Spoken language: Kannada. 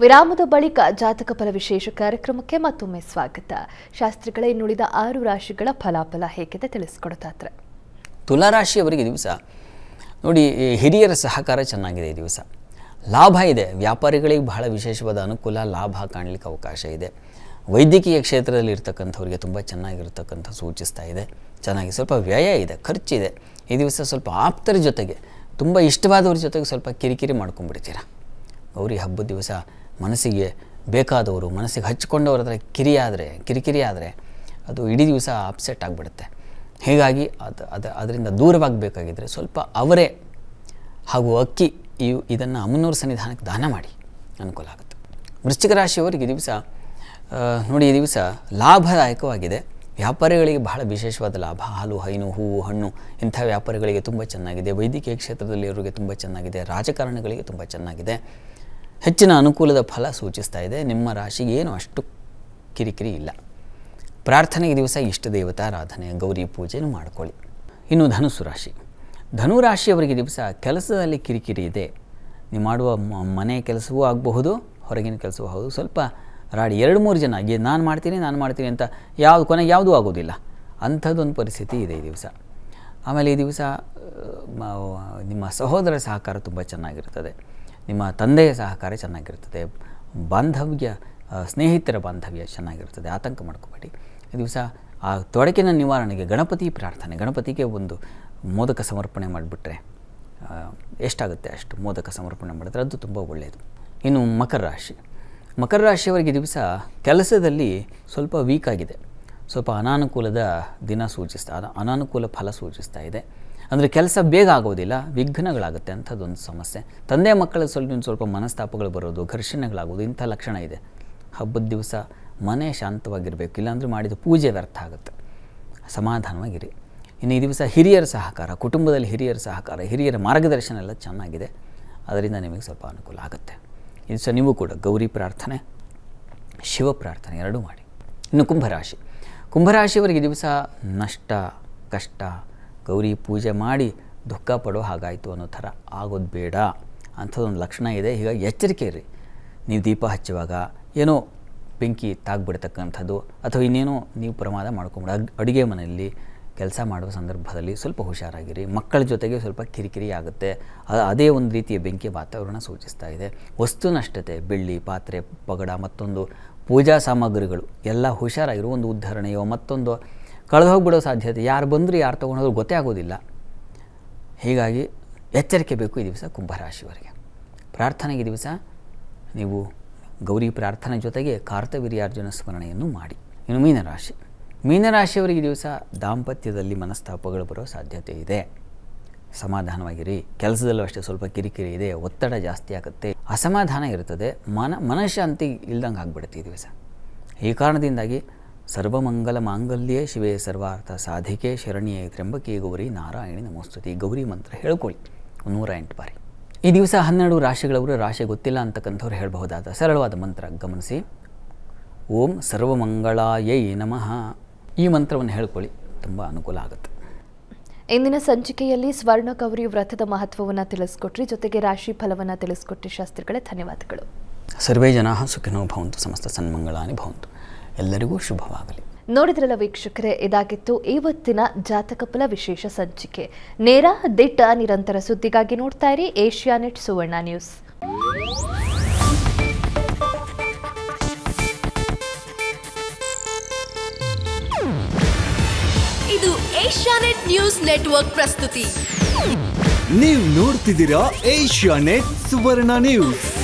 ವಿರಾಮದ ಬಳಿಕ ಜಾತಕ ಫಲ ವಿಶೇಷ ಕಾರ್ಯಕ್ರಮಕ್ಕೆ ಮತ್ತೊಮ್ಮೆ ಸ್ವಾಗತ. ಶಾಸ್ತ್ರಿಗಳೇ, ಇನ್ನುಳಿದ 6 ರಾಶಿಗಳ ಫಲಾಫಲ ಹೇಗಿದೆ ತಿಳಿಸಿಕೊಡ್ತಾರೆ. ತುಲಾ ರಾಶಿಯವರಿಗೆ ದಿವಸ ನೋಡಿ, ಹಿರಿಯರ ಸಹಕಾರ ಚೆನ್ನಾಗಿದೆ. ಈ ದಿವಸ ಲಾಭ ಇದೆ. ವ್ಯಾಪಾರಿಗಳಿಗೆ ಬಹಳ ವಿಶೇಷವಾದ ಅನುಕೂಲ, ಲಾಭ ಕಾಣಲಿಕ್ಕೆ ಅವಕಾಶ ಇದೆ. ವೈದ್ಯಕೀಯ ಕ್ಷೇತ್ರದಲ್ಲಿ ಇರ್ತಕ್ಕಂಥವ್ರಿಗೆ ತುಂಬ ಚೆನ್ನಾಗಿರ್ತಕ್ಕಂಥ ಸೂಚಿಸ್ತಾ ಇದೆ. ಚೆನ್ನಾಗಿ ಸ್ವಲ್ಪ ವ್ಯಯ ಇದೆ, ಖರ್ಚಿದೆ. ಈ ದಿವಸ ಸ್ವಲ್ಪ ಆಪ್ತರ ಜೊತೆಗೆ, ತುಂಬ ಇಷ್ಟವಾದವ್ರ ಜೊತೆಗೆ ಸ್ವಲ್ಪ ಕಿರಿಕಿರಿ ಮಾಡ್ಕೊಂಡ್ಬಿಡ್ತೀರ. ಗೌರಿ ಹಬ್ಬದ ದಿವಸ ಮನಸ್ಸಿಗೆ ಬೇಕಾದವರು, ಮನಸ್ಸಿಗೆ ಹಚ್ಕೊಂಡವ್ರ ಹತ್ರ ಕಿರಿಕಿರಿ ಆದರೆ ಅದು ಇಡೀ ದಿವಸ ಅಪ್ಸೆಟ್ ಆಗಿಬಿಡುತ್ತೆ. ಹೀಗಾಗಿ ಅದರಿಂದ ದೂರವಾಗಬೇಕಾಗಿದ್ದರೆ ಸ್ವಲ್ಪ ಅವರೇ ಹಾಗೂ ಅಕ್ಕಿ ಇದನ್ನು ಅಮ್ಮನವ್ರ ಸನ್ನಿಧಾನಕ್ಕೆ ದಾನ ಮಾಡಿ, ಅನುಕೂಲ ಆಗುತ್ತೆ. ವೃಶ್ಚಿಕ ರಾಶಿಯವರಿಗೆ ದಿವಸ ನೋಡಿ, ಈ ದಿವಸ ಲಾಭದಾಯಕವಾಗಿದೆ. ವ್ಯಾಪಾರಿಗಳಿಗೆ ಬಹಳ ವಿಶೇಷವಾದ ಲಾಭ. ಹಾಲು, ಹೈನು, ಹೂವು, ಹಣ್ಣು ಇಂಥ ವ್ಯಾಪಾರಿಗಳಿಗೆ ತುಂಬ ಚೆನ್ನಾಗಿದೆ. ವೈದ್ಯಕೀಯ ಕ್ಷೇತ್ರದಲ್ಲಿ ಅವರಿಗೆ ತುಂಬ ಚೆನ್ನಾಗಿದೆ. ರಾಜಕಾರಣಿಗಳಿಗೆ ತುಂಬ ಚೆನ್ನಾಗಿದೆ. ಹೆಚ್ಚಿನ ಅನುಕೂಲದ ಫಲ ಸೂಚಿಸ್ತಾ ಇದೆ. ನಿಮ್ಮ ರಾಶಿಗೆ ಏನು ಅಷ್ಟು ಕಿರಿಕಿರಿ ಇಲ್ಲ. ಪ್ರಾರ್ಥನೆಗೆ ದಿವಸ ಇಷ್ಟ ದೇವತಾರಾಧನೆ, ಗೌರಿ ಪೂಜೆನೂ ಮಾಡ್ಕೊಳ್ಳಿ. ಇನ್ನು ಧನುಸ್ಸು ರಾಶಿ. ಧನು ರಾಶಿಯವರಿಗೆ ದಿವಸ ಕೆಲಸದಲ್ಲಿ ಕಿರಿಕಿರಿ ಇದೆ. ನೀವು ಮಾಡುವ ಮನೆ ಕೆಲಸವೂ ಆಗಬಹುದು, ಹೊರಗಿನ ಕೆಲಸವೂ ಹೌದು. ಸ್ವಲ್ಪ ರಾಡಿ 2-3 ಜನ ನಾನು ಮಾಡ್ತೀನಿ ಅಂತ ಕೊನೆಗೆ ಯಾವುದೂ ಆಗೋದಿಲ್ಲ. ಅಂಥದ್ದೊಂದು ಪರಿಸ್ಥಿತಿ ಇದೆ ಈ ದಿವಸ. ಆಮೇಲೆ ಈ ದಿವಸ ನಿಮ್ಮ ಸಹೋದರ ಸಹಕಾರ ತುಂಬ ಚೆನ್ನಾಗಿರ್ತದೆ. ನಿಮ್ಮ ತಂದೆಯ ಸಹಕಾರ ಚೆನ್ನಾಗಿರ್ತದೆ. ಬಾಂಧವ್ಯ, ಸ್ನೇಹಿತರ ಬಾಂಧವ್ಯ ಚೆನ್ನಾಗಿರ್ತದೆ. ಆತಂಕ ಮಾಡ್ಕೋಬೇಡಿ. ಈ ದಿವಸ ಆ ತೊಡಕಿನ ನಿವಾರಣೆಗೆ ಗಣಪತಿ ಪ್ರಾರ್ಥನೆ, ಗಣಪತಿಗೆ ಒಂದು ಮೋದಕ ಸಮರ್ಪಣೆ ಮಾಡಿಬಿಟ್ರೆ ಎಷ್ಟಾಗುತ್ತೆ ಅಷ್ಟು ಮೋದಕ ಸಮರ್ಪಣೆ ಮಾಡಿದ್ರೆ ಅದು ತುಂಬ ಒಳ್ಳೆಯದು. ಇನ್ನು ಮಕರ ರಾಶಿಯವರಿಗೆ ದಿವಸ ಕೆಲಸದಲ್ಲಿ ಸ್ವಲ್ಪ ವೀಕ್ ಆಗಿದೆ. ಸ್ವಲ್ಪ ಅನಾನುಕೂಲದ ದಿನ ಅನಾನುಕೂಲ ಫಲ ಸೂಚಿಸ್ತಾ ಇದೆ. ಅಂದರೆ ಕೆಲಸ ಬೇಗ ಆಗೋದಿಲ್ಲ, ವಿಘ್ನಗಳಾಗುತ್ತೆ. ಅಂಥದ್ದೊಂದು ಸಮಸ್ಯೆ. ತಂದೆ ಮಕ್ಕಳ ಸ್ವಲ್ಪ ಮನಸ್ತಾಪಗಳು ಬರೋದು, ಘರ್ಷಣೆಗಳಾಗೋದು, ಇಂಥ ಲಕ್ಷಣ ಇದೆ. ಹಬ್ಬದ ದಿವಸ ಮನೆ ಶಾಂತವಾಗಿರಬೇಕು, ಇಲ್ಲಾಂದರೆ ಮಾಡಿದ ಪೂಜೆ ವ್ಯರ್ಥ ಆಗುತ್ತೆ. ಸಮಾಧಾನವಾಗಿರಿ. ಇನ್ನು ಈ ದಿವಸ ಹಿರಿಯರ ಸಹಕಾರ, ಕುಟುಂಬದಲ್ಲಿ ಹಿರಿಯರ ಸಹಕಾರ, ಹಿರಿಯರ ಮಾರ್ಗದರ್ಶನ ಎಲ್ಲ ಚೆನ್ನಾಗಿದೆ. ಅದರಿಂದ ನಿಮಗೆ ಸ್ವಲ್ಪ ಅನುಕೂಲ ಆಗುತ್ತೆ. ಈ ದಿವಸ ನೀವು ಕೂಡ ಗೌರಿ ಪ್ರಾರ್ಥನೆ, ಶಿವ ಪ್ರಾರ್ಥನೆ ಎರಡೂ ಮಾಡಿ. ಇನ್ನು ಕುಂಭರಾಶಿಯವರಿಗೆ ದಿವಸ ನಷ್ಟ, ಕಷ್ಟ, ಗೌರಿ ಪೂಜೆ ಮಾಡಿ ದುಃಖ ಪಡೋ ಹಾಗಾಯಿತು ಅನ್ನೋ ಥರ ಆಗೋದು ಬೇಡ. ಅಂಥದ್ದೊಂದು ಲಕ್ಷಣ ಇದೆ. ಹೀಗಾಗಿ ಎಚ್ಚರಿಕೆ ಇರಿ. ನೀವು ದೀಪ ಹಚ್ಚುವಾಗ ಏನೋ ಬೆಂಕಿ ತಾಗ್ಬಿಡ್ತಕ್ಕಂಥದ್ದು ಅಥವಾ ಇನ್ನೇನೋ ನೀವು ಪ್ರಮಾದ ಮಾಡ್ಕೊಂಬಿಡ. ಅಡುಗೆ ಮನೆಯಲ್ಲಿ ಕೆಲಸ ಮಾಡುವ ಸಂದರ್ಭದಲ್ಲಿ ಸ್ವಲ್ಪ ಹುಷಾರಾಗಿರಿ. ಮಕ್ಕಳ ಜೊತೆಗೆ ಸ್ವಲ್ಪ ಕಿರಿಕಿರಿ ಆಗುತ್ತೆ. ಅದೇ ಒಂದು ರೀತಿಯ ಬೆಂಕಿ ವಾತಾವರಣ ಸೂಚಿಸ್ತಾ ಇದೆ. ವಸ್ತು ನಷ್ಟತೆ, ಬೆಳ್ಳಿ, ಪಾತ್ರೆ, ಪಗಡ, ಮತ್ತೊಂದು ಪೂಜಾ ಸಾಮಗ್ರಿಗಳು ಎಲ್ಲ ಹುಷಾರಾಗಿರೋ. ಒಂದು ಉದ್ಧರಣೆಯೋ ಮತ್ತೊಂದು ಕಳೆದು ಹೋಗಿಬಿಡೋ ಸಾಧ್ಯತೆ. ಯಾರು ಬಂದರೂ ಯಾರು ತೊಗೊಂಡೋದ್ರು ಗೊತ್ತೇ ಆಗೋದಿಲ್ಲ. ಹೀಗಾಗಿ ಎಚ್ಚರಿಕೆ ಬೇಕು ಈ ದಿವಸ ಕುಂಭರಾಶಿಯವರಿಗೆ. ಪ್ರಾರ್ಥನೆಗೆ ದಿವಸ ನೀವು ಗೌರಿ ಪ್ರಾರ್ಥನೆ ಜೊತೆಗೆ ಕಾರ್ತವೀರ್ಯಾರ್ಜುನ ಸ್ಮರಣೆಯನ್ನು ಮಾಡಿ. ಇನ್ನು ಮೀನರಾಶಿಯವರಿಗೆ ದಿವಸ ದಾಂಪತ್ಯದಲ್ಲಿ ಮನಸ್ತಾಪಗಳು ಬರೋ ಸಾಧ್ಯತೆ ಇದೆ. ಸಮಾಧಾನವಾಗಿರಿ. ಕೆಲಸದಲ್ಲೂ ಅಷ್ಟೇ ಸ್ವಲ್ಪ ಕಿರಿಕಿರಿ ಇದೆ, ಒತ್ತಡ ಜಾಸ್ತಿ ಆಗುತ್ತೆ, ಅಸಮಾಧಾನ ಇರ್ತದೆ, ಮನಃಶಾಂತಿ ಇಲ್ದಂಗೆ ಆಗಿಬಿಡುತ್ತೆ ಈ ದಿವಸ. ಈ ಕಾರಣದಿಂದಾಗಿ ಸರ್ವಮಂಗಲ ಮಾಂಗಲ್ಯೇ ಶಿವೇ ಸರ್ವಾರ್ಥ ಸಾಧಿಕೆ ಶರಣ್ಯೇ ತ್ರ್ಯಂಬಕೇ ಗೌರಿ ನಾರಾಯಣಿ ನಮೋಸ್ತುತಿ. ಗೌರಿ ಮಂತ್ರ ಹೇಳ್ಕೊಳ್ಳಿ 108 ಬಾರಿ. ಈ ದಿವಸ 12 ರಾಶಿಗಳವರು, ರಾಶಿ ಗೊತ್ತಿಲ್ಲ ಅಂತಕ್ಕಂಥವ್ರು ಹೇಳಬಹುದಾದ ಸರಳವಾದ ಮಂತ್ರ ಗಮನಿಸಿ. ಓಂ ಸರ್ವಮಂಗಳಾಯೈ ನಮಃ. ಈ ಮಂತ್ರವನ್ನು ಹೇಳ್ಕೊಳ್ಳಿ, ತುಂಬ ಅನುಕೂಲ ಆಗುತ್ತೆ. ಇಂದಿನ ಸಂಚಿಕೆಯಲ್ಲಿ ಸ್ವರ್ಣ ಗೌರಿ ವ್ರತದ ಮಹತ್ವವನ್ನು ತಿಳಿಸ್ಕೊಟ್ರಿ, ಜೊತೆಗೆ ರಾಶಿ ಫಲವನ್ನು ತಿಳಿಸ್ಕೊಟ್ರಿ. ಶಾಸ್ತ್ರಿಗಳೇ, ಧನ್ಯವಾದಗಳು. ಸರ್ವೇ ಜನಾಃ ಸುಖಿನೋ ಭವಂತು, ಸಮಸ್ತ ಸನ್ಮಂಗಳಾನಿ ಭವಂತು. ಎಲ್ಲರಿಗೂ ಶುಭವಾಗಲಿ. ನೋಡಿದ್ರಲ್ಲ ವೀಕ್ಷಕರೇ, ಇದಾಗಿತ್ತು ಇವತ್ತಿನ ಜಾತಕ ಫಲ ವಿಶೇಷ ಸಂಚಿಕೆ. ನೇರ, ದಿಟ್ಟ, ನಿರಂತರ ಸುದ್ದಿಗಾಗಿ ನೋಡ್ತಾ ಇರಿ ಏಷ್ಯಾನೆಟ್ ಸುವರ್ಣ ನ್ಯೂಸ್. ಇದು ಏಷ್ಯಾನೆಟ್ ನ್ಯೂಸ್ ನೆಟ್ವರ್ಕ್ ಪ್ರಸ್ತುತಿ. ನೀವು ನೋಡ್ತಿದ್ದೀರಾ ಏಷ್ಯಾನೆಟ್ ಸುವರ್ಣ ನ್ಯೂಸ್.